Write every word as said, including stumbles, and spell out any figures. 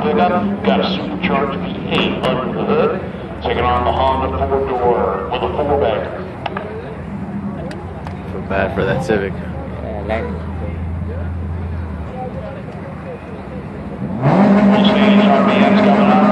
pickup, got a supercharged V eight under the hood, taking on the Honda four-door with a four-bagger. Feel bad for that Civic. We'll see, R P M's coming up.